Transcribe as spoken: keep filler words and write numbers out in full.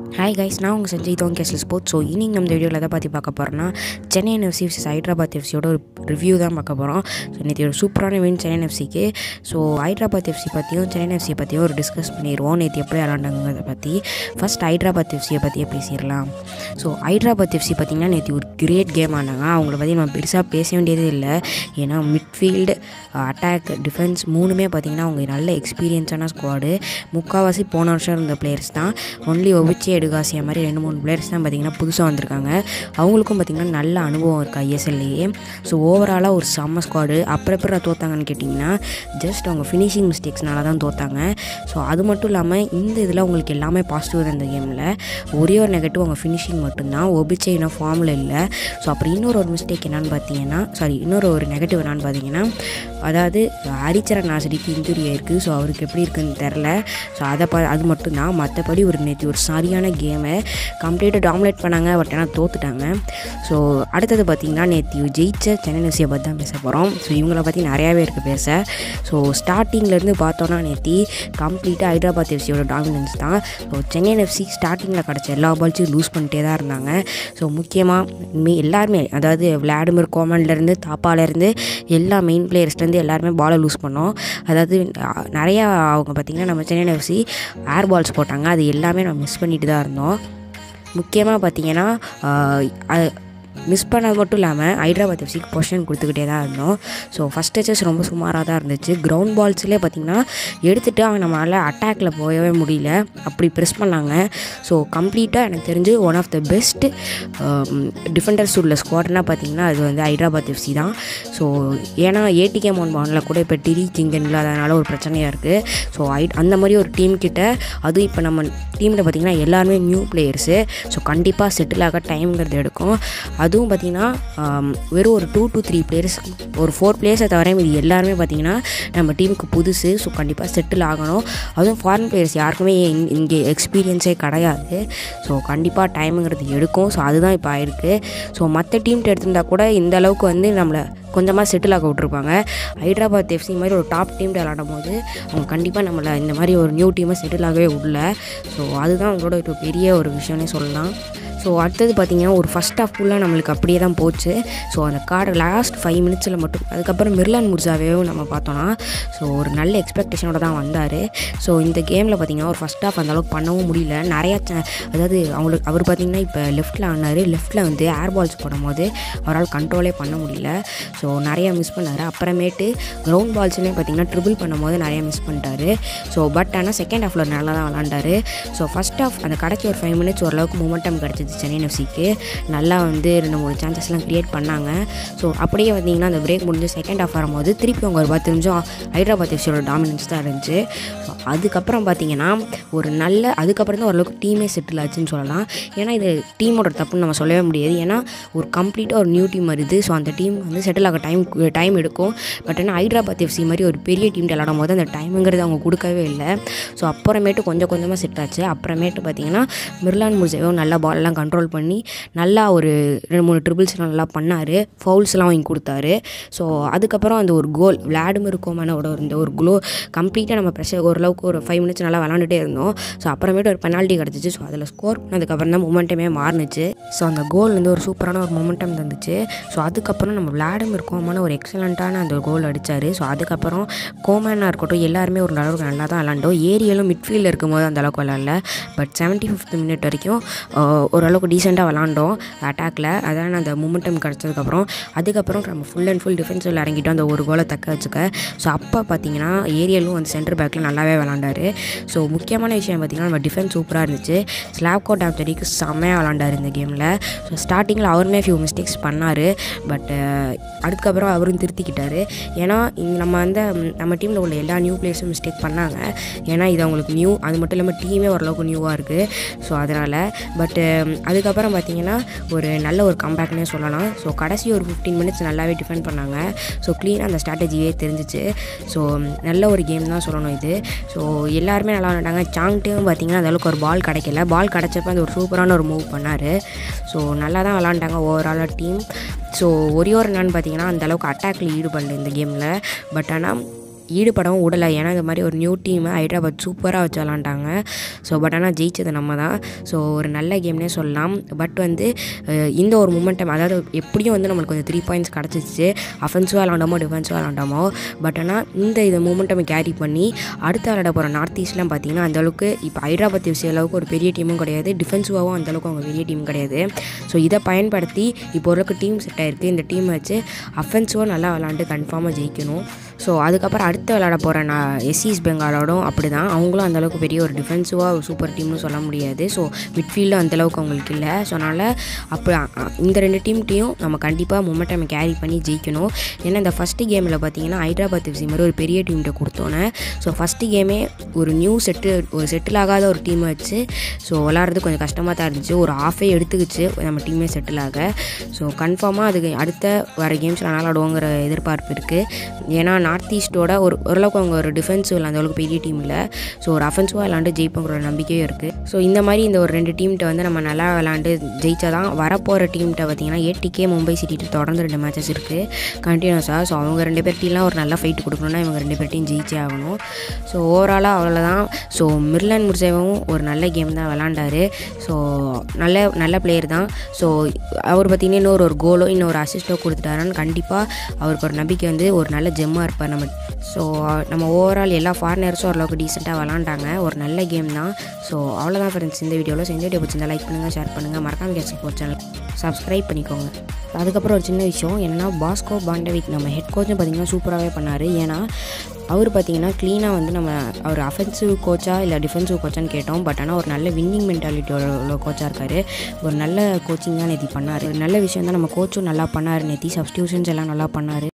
Hi guys, நான் உங்கள் சஞ்சய் தான் கேஸ்ல ஸ்போர்ட்ஸ். ஸோ இன்னைக்கு நம்ம வீடியோவில் எதை பற்றி பார்க்க போகிறோன்னா சென்னை எஃப்சி வர்சஸ் ஹைதராபாத் எஃப்சியோட ஒரு ரிவ்யூ தான் பார்க்க போகிறோம். ஸோ நேற்று ஒரு சூப்பரான வின் சென்னை எஃப்சிக்கு. ஸோ ஹைதராபாத் எஃப்சி பற்றியும் சென்னை எஃப்சியை பற்றியும் ஒரு டிஸ்கஸ் பண்ணிடுவோம். நேற்று எப்படி விளாண்டாங்கிறத பற்றி. ஃபஸ்ட் ஹைதராபாத் எஃப்சியை பற்றியே பேசிடலாம். ஸோ ஹைதராபாத் எஃப்சி பார்த்திங்கன்னா நேற்று ஒரு கிரேட் கேம் ஆனாங்க. அவங்கள பற்றி நம்ம பெருசாக பேச வேண்டியதே இல்லை. ஏன்னா மிட்ஃபீல்டு, அட்டாக், டிஃபென்ஸ் மூணுமே பார்த்திங்கன்னா அவங்க நல்ல எக்ஸ்பீரியன்ஸான ஸ்குவாடு. முக்கால்வாசி போன வருஷம் இருந்த பிளேயர்ஸ் தான். ஒன்லி ஒபிச்சி எடுகாசியா மாதிரி ரெண்டு மூணு பிளேயர்ஸ் தான் பார்த்திங்கன்னா புதுசாக வந்திருக்காங்க. அவங்களுக்கும் பார்த்திங்கன்னா நல்ல அனுபவம் இருக்குது ஐஎஸ்எல்லையே. ஸோ ஓவராலாக ஒரு செம்ம ஸ்குவாடு. அப்புறம் அப்புறம் தோத்தாங்கன்னு கேட்டிங்கன்னா ஜஸ்ட் அவங்க ஃபினிஷிங் மிஸ்டேக்ஸ்னால தான் தோத்தாங்க. ஸோ அது மட்டும் இல்லாமல் இந்த இதில் உங்களுக்கு எல்லாமே பாசிட்டிவ் தான் இந்த கேமில். ஒரே ஒரு நெகட்டிவ் அவங்க ஃபினிஷிங் மட்டும்தான். ஒபிச்சே இன்னும் ஃபார்மில் இல்லை. ஸோ அப்புறம் இன்னொரு ஒரு மிஸ்டேக் என்னான்னு பார்த்தீங்கன்னா சாரி இன்னொரு ஒரு நெகட்டிவ் என்னான்னு பார்த்தீங்கன்னா அதாவது ஹரிச்சரன் நாசரிக்கு இன்ஜுரி ஆயிருக்கு. ஸோ அவருக்கு எப்படி இருக்குன்னு தெரில. ஸோ அதை ப அது மட்டும்தான். மற்றபடி ஒரு நேற்று ஒரு சரியான கேமை கம்ப்ளீட்டாக டாமினேட் பண்ணாங்க. பட் ஆனால் தோத்துட்டாங்க. ஸோ அடுத்தது பார்த்திங்கன்னா நேற்று ஜெயிச்ச சென்னை எஃப்சியை பற்றி தான் பேச போகிறோம். ஸோ இவங்கள பற்றி நிறையாவே இருக்குது பேச. ஸோ ஸ்டார்டிங்லேருந்து பார்த்தோன்னா நேற்று கம்ப்ளீட்டாக ஹைதராபாத் எஃப்சியோட டாமினன்ஸ் தான். ஸோ சென்னை எஃப்சி ஸ்டார்டிங்கில் கிடச்ச எல்லா பால்ஸையும் லூஸ் பண்ணிட்டே தான் இருந்தாங்க. ஸோ முக்கியமாக மே எல்லாருமே அதாவது விளாடிமிர் கோமன்லேருந்து தாப்பாலேருந்து எல்லா மெயின் பிளேயர்ஸ்லேருந்து எல்லாருமே பாலை லூஸ் பண்ணோம். அதாவது நிறையா அவங்க பார்த்திங்கன்னா நம்ம சென்னை எஃப்சி ஏர் பால்ஸ் போட்டாங்க. அது எல்லாமே நம்ம மிஸ் பண்ணிட்டு தான் இருந்தோம். முக்கியமாக பார்த்திங்கன்னா மிஸ் பண்ணது மட்டும் இல்லாமல் ஹைதராபாத் எஃப்சிக்கு பொசிஷன் கொடுத்துக்கிட்டே தான் இருந்தோம். ஸோ ஃபஸ்ட் டச்சஸ் ரொம்ப சுமாராக தான் இருந்துச்சு. கிரவுண்ட் பால்ஸ்லேயே பார்த்திங்கன்னா எடுத்துகிட்டு அவங்க நம்மளால் அட்டாக்கில் போகவே முடியல. அப்படி ப்ரெஸ் பண்ணாங்க. ஸோ கம்ப்ளீட்டாக எனக்கு தெரிஞ்சு one of the best defenders உள்ள ஸ்குவாட்னா பார்த்திங்கன்னா அது வந்து ஹைதராபாத் எஃப்சி தான். ஸோ ஏன்னா ஏடிகே மோன் பானில் கூட இப்போ டிரி கிங்கன் இல்லாதனால ஒரு பிரச்சனையாக இருக்குது. ஸோ ஐ அந்த மாதிரி ஒரு டீம் கிட்ட அதுவும் இப்போ நம்ம டீமில் பார்த்திங்கன்னா எல்லாருமே நியூ பிளேயர்ஸு. ஸோ கண்டிப்பாக செட்டில் ஆக டைம்ங்கிறது எடுக்கும். அதுவும் பார்த்திங்கன்னா வெறும் ஒரு டூ டு த்ரீ பிளேயர்ஸ் ஒரு ஃபோர் பிளேயர்ஸை தவிர இது எல்லாருமே பார்த்திங்கன்னா நம்ம டீமுக்கு புதுசு. ஸோ கண்டிப்பாக செட்டில் ஆகணும். அதுவும் ஃபாரின் பிளேயர்ஸ் யாருக்குமே இங்கே எக்ஸ்பீரியன்ஸே கிடையாது. ஸோ கண்டிப்பாக டைமுங்கிறது எடுக்கும். ஸோ அதுதான் இப்போ ஆயிருக்கு. ஸோ மற்ற டீம்கிட்ட எடுத்திருந்தால் கூட இந்த அளவுக்கு வந்து நம்மளை கொஞ்சமாக செட்டில் ஆக விட்ருப்பாங்க. ஹைதராபாத் எஃப்சி மாதிரி ஒரு டாப் டீம் விளாடும் போது அவங்க கண்டிப்பாக நம்மளை இந்த மாதிரி ஒரு நியூ டீமை செட்டில் ஆகவே விடல. ஸோ அதுதான் அவங்களோட ஒரு பெரிய ஒரு விஷயம்னே சொல்லலாம். ஸோ அடுத்தது பார்த்திங்கன்னா ஒரு ஃபஸ்ட் ஆஃப் ஃபுல்லாக நம்மளுக்கு அப்படியே தான் போச்சு. ஸோ அந்த கார்டு லாஸ்ட் ஃபைவ் மினிட்ஸில் மட்டும் அதுக்கப்புறம் மிர்லான் முர்சாவையும் நம்ம பார்த்தோன்னா ஸோ ஒரு நல்ல எக்ஸ்பெக்டேஷனோட தான் வந்தார். ஸோ இந்த கேமில் பார்த்திங்கன்னா ஒரு ஃபஸ்ட் ஆஃப் அந்தளவுக்கு பண்ணவும் முடியல. நிறையா அதாவது அவங்களுக்கு அவர் பார்த்திங்கன்னா இப்போ லெஃப்ட்டில் ஆனார். லெஃப்ட்டில் வந்து ஏர் பால்ஸ் போடும்போது அவரால் கண்ட்ரோலே பண்ண முடியல. ஸோ நிறையா மிஸ் பண்ணார். அப்புறமேட்டு கிரவுண்ட் பால்ஸ்லேயும் பார்த்திங்கன்னா ட்ரிபிள் பண்ணும்போது நிறையா மிஸ் பண்ணிட்டார். ஸோ பட் ஆனால் செகண்ட் ஹாஃபில் நல்லா தான் விளாண்டார். ஸோ ஃபஸ்ட் ஆஃப் அந்த கடைசி ஒரு ஃபைவ் மினிட்ஸ் ஓரளவுக்கு மூமெண்டம் கிடச்சிது சென்னை எஃப்சிக்கு. நல்லா வந்து ரெண்டு மூணு சான்சஸ்லாம் க்ரியேட் பண்ணாங்க. ஸோ அப்படியே வந்தீங்கன்னா அந்த பிரேக் முடிஞ்சு செகண்ட் ஹாஃப் வரும்போது திருப்பி அவங்க ஒரு பத்து நிமிஷம் ஹைதராபாத் எஃப்சியோட டாமினன்ஸ் தான் இருந்துச்சு. ஸோ அதுக்கப்புறம் பார்த்திங்கன்னா ஒரு நல்ல அதுக்கப்புறம் தான் ஓரளவுக்கு டீமே செட்டில் ஆச்சுன்னு சொல்லலாம். ஏன்னா இது டீமோட தப்புன்னு நம்ம சொல்லவே முடியாது. ஏன்னா ஒரு கம்ப்ளீட்டாக ஒரு நியூ டீம் வருது. ஸோ அந்த டீம் வந்து செட்டில் ஆக டைம் டைம் எடுக்கும். பட் ஆனால் ஹைதராபாத் எஃப்சி மாதிரி ஒரு பெரிய டீம் விளாடும் போது அந்த டைமுங்கிறது அவங்க கொடுக்கவே இல்லை. ஸோ அப்புறமேட்டு கொஞ்சம் கொஞ்சமாக செட் ஆச்சு. அப்புறமேட்டு பார்த்திங்கன்னா மிர்லான் முர்சாவும் நல்லா பாலெல்லாம் கண்ட்ரோல் பண்ணி நல்லா ஒரு ரெண்டு மூணு ட்ரிபிள்ஸ்லாம் நல்லா பண்ணார். ஃபவுல்ஸ்லாம் வாங்கி கொடுத்தாரு. ஸோ அதுக்கப்புறம் அந்த ஒரு கோல் விளாடிமிர் கோமனோட இந்த ஒரு க்ளோ கம்ப்ளீட்டாக நம்ம ப்ரெஷர் ஓரளவுக்கு ஒரு ஃபைவ் மினிட்ஸ் நல்லா விளாண்டுட்டே இருந்தோம். ஸோ அப்புறமேட்டு ஒரு பெனால்ட்டி கிடச்சிச்சு. ஸோ அதில் ஸ்கோர் பண்ணதுக்கப்புறம் தான் மொமெண்டமே மாறுனுச்சு. ஸோ அந்த கோல் வந்து ஒரு சூப்பரான ஒரு மொமெண்டம் தந்துச்சு. ஸோ அதுக்கப்புறம் நம்ம விளாடிமிர் கோமன் ஒரு எக்ஸலண்ட்டான அந்த கோல் அடித்தார். ஸோ அதுக்கப்புறம் கோமனாக இருக்கட்டும் எல்லாருமே ஒரு அளவுக்கு நல்லா தான் விளாண்டோம். ஏரியலும் மிட்ஃபீல்டில் இருக்கும்போது அந்த அளவுக்கு விளாட்ல. பட் செவன்ட்டி ஃபிஃப்த் மினிட் வரைக்கும் ஓரளவுக்கு டீசெண்டாக விளாண்டோம் அட்டாக்கில். அதான் அந்த மூமெண்டம் கிடச்சதுக்கப்புறம் அதுக்கப்புறம் நம்ம ஃபுல் அண்ட் ஃபுல் டிஃபென்ஸில் இறங்கிட்டோம் அந்த ஒரு கோலை தக்க வச்சுக்க. ஸோ அப்போ பார்த்திங்கன்னா ஏரியலும் வந்து சென்டர் பேக்கில் நல்லாவே விளாண்டார். ஸோ முக்கியமான விஷயம் பார்த்திங்கன்னா நம்ம டிஃபென்ஸ் சூப்பராக இருந்துச்சு. ஸ்லாவ்கோ டாப்டரிக்கு செம்மையாக விளாண்டார் இந்த கேமில். ஸோ ஸ்டார்டிங்கில் அவருமே ஃபியூ மிஸ்டேக்ஸ் பண்ணார். பட் அதுக்கப்புறம் அவரும் திருத்திக்கிட்டார். ஏன்னா நம்ம வந்து நம்ம டீமில் உள்ள எல்லா நியூ பிளேயர்ஸும் மிஸ்டேக் பண்ணாங்க. ஏன்னா இது அவங்களுக்கு நியூ அது மட்டும் இல்லாமல் டீமே ஓரளவுக்கு நியூவாக இருக்குது. ஸோ அதனால் பட்டு அதுக்கப்புறம் பார்த்திங்கன்னா ஒரு நல்ல ஒரு கம்பேக்னே சொல்லலாம். ஸோ கடைசி ஒரு ஃபிஃப்டீன் மினிட்ஸ் நல்லாவே டிஃபெண்ட் பண்ணாங்க. ஸோ க்ளீனாக அந்த ஸ்ட்ராட்டஜியே தெரிஞ்சிச்சு. ஸோ நல்ல ஒரு கேம் தான் சொல்லணும் இது. ஸோ எல்லாருமே நல்லா விளாண்டாங்க. சாங்டேவும் பார்த்திங்கன்னா அந்தளவுக்கு ஒரு பால் கிடைக்கல. பால் கிடச்சப்ப அந்த ஒரு சூப்பரான ஒரு மூவ் பண்ணார். ஸோ நல்லா தான் விளாண்டாங்க ஓவராலாக டீம். ஸோ ஒரே ஒரு என்னன்னு பார்த்திங்கன்னா அந்தளவுக்கு அட்டாக்கில் ஈடுபடல இந்த கேமில். பட் ஆனால் ஈடுபடவும் விடலை. ஏன்னா இந்த மாதிரி ஒரு நியூ டீமை ஹைட்ராபாத் சூப்பராக வச்சு விளாண்டாங்க. ஸோ பட் ஆனால் ஜெயிச்சது நம்ம தான். ஸோ ஒரு நல்ல கேம்னே சொல்லலாம். பட் வந்து இந்த ஒரு மூமெண்டம் அதாவது எப்படியும் வந்து நம்மளுக்கு கொஞ்சம் த்ரீ பாயிண்ட்ஸ் கிடச்சிச்சு, அஃபென்சிவாக விளாண்டாமோ டிஃபென்சிவாக விளாண்டாமோ. பட் ஆனால் இந்த இது மூமெண்டம் கேரி பண்ணி அடுத்த விளாட போகிற நார்த் ஈஸ்ட்லாம் பார்த்தீங்கன்னா அந்தளவுக்கு இப்போ ஹைட்ராபாத் எஃப்சி அளவுக்கு ஒரு பெரிய டீமும் கிடையாது, டிஃபென்சிவாகவும் அந்தளவுக்கு அவங்க பெரிய டீம் கிடையாது. ஸோ இதை பயன்படுத்தி இப்போ ஓரளவுக்கு டீம் செட் ஆகிருக்கு. இந்த டீம் வச்சு அஃபென்சிவாக நல்லா விளாண்டு கன்ஃபார்மாக ஜெயிக்கணும். ஸோ அதுக்கப்புறம் அடுத்து விளாட போகிற நான் எஸ்இஸ் பெங்காலோடும் அப்படி தான். அவங்களும் அந்தளவுக்கு பெரிய ஒரு டிஃபென்சிவாக சூப்பர் டீம்னு சொல்ல முடியாது. ஸோ மிட்ஃபீல்டும் அந்தளவுக்கு அவங்களுக்கு இல்லை. ஸோ அதனால் அப்போ இந்த ரெண்டு டீம்கிட்டையும் நம்ம கண்டிப்பாக மொமெண்டம் கேரி பண்ணி ஜெயிக்கணும். ஏன்னா இந்த ஃபஸ்ட்டு கேமில் பார்த்தீங்கன்னா ஹைட்ராபாத் எஃப்சி மாதிரி ஒரு பெரிய டீம்கிட்ட கொடுத்தோன்னே ஸோ ஃபஸ்ட்டு கேமே ஒரு நியூ செட்டு ஒரு செட்டில் ஆகாத ஒரு டீமை வச்சு ஸோ விளாட்றது கொஞ்சம் கஷ்டமாக தான் இருந்துச்சு. ஒரு ஆஃபே எடுத்துக்கிச்சு நம்ம டீமே செட்டில் ஆக. ஸோ கன்ஃபார்மாக அதுக்கு அடுத்த வர கேம்ஸில் நல்லா விளாடுவோங்கிற எதிர்பார்ப்பு இருக்குது. ஏன்னா நார்த் ஈஸ்ட்டோட ஒரு ஓரளவுக்கு அவங்க ஒரு டிஃபென்சிவ் அந்த அளவுக்கு பெரிய டீம் இல்லை. ஸோ ஒரு அஃபென்சிவாக விளாண்டு ஜெயிப்போங்கிற ஒரு நம்பிக்கையும் இருக்குது. ஸோ இந்த மாதிரி இந்த ஒரு ரெண்டு டீம்கிட்ட வந்து நம்ம நல்லா விளாண்டு ஜெயிச்சா தான் வரப்போகிற டீம்கிட்ட பார்த்திங்கன்னா ஏடிகே மும்பை சிட்டிட்டு தொடர்ந்து ரெண்டு மேட்சஸ் இருக்குது கண்டினியூஸாக. ஸோ அவங்க ரெண்டு பேர் டீம்லாம் ஒரு நல்ல ஃபைட் கொடுக்கணுன்னா இவங்க ரெண்டு பேர் டீம் ஜெயிச்சே ஆகணும். ஸோ ஓவராலாக அவ்வளோதான். ஸோ மிர்லான் முர்சேவும் ஒரு நல்ல கேம் தான் விளாண்டாரு. ஸோ நல்ல நல்ல பிளேயர் தான். ஸோ அவர் பார்த்திங்கன்னா இன்னொரு ஒரு கோலோ இன்னொரு அசிஸ்ட்டோ கொடுத்துட்டாருன்னு கண்டிப்பாக அவருக்கு ஒரு நம்பிக்கை வந்து ஒரு நல்ல ஜெம்மாக இருப்பார் நம்ம. ஸோ நம்ம ஓவரால் எல்லா ஃபாரினர்ஸும் ஓரளவுக்கு டீசெண்டாக விளாண்டாங்க. ஒரு நல்ல கேம் தான். ஸோ அவ்வளோதான் ஃப்ரெண்ட்ஸ் இந்த வீடியோவில். செஞ்ச வீடியோ பிடிச்சிருந்தா லைக் பண்ணுங்கள், ஷேர் பண்ணுங்கள், மறக்காம கேஸ் ஸ்போர்ட்ஸ் சேனல் சப்ஸ்கிரைப் பண்ணிக்கோங்க. அதுக்கப்புறம் ஒரு சின்ன விஷயம் என்னென்னா பாஸ்கோ பாண்டவிக் நம்ம ஹெட் கோச்சும் பார்த்திங்கன்னா சூப்பராகவே பண்ணார். ஏன்னா அவர் பார்த்திங்கன்னா க்ளீனாக வந்து நம்ம அவர் அஃபென்சிவ் கோச்சா இல்லை டிஃபென்சிவ் கோச்சான்னு கேட்டோம். பட் ஆனால் ஒரு நல்ல வின்னிங் மென்டாலிட்டியோட கோச்சாக இருக்கார். ஒரு நல்ல கோச்சிங் தான் நேற்று பண்ணார். ஒரு நல்ல விஷயம் தான். நம்ம கோச்சும் நல்லா பண்ணார் நேற்று. சப்ஸ்டியூஷன்ஸ் எல்லாம் நல்லா பண்ணார்.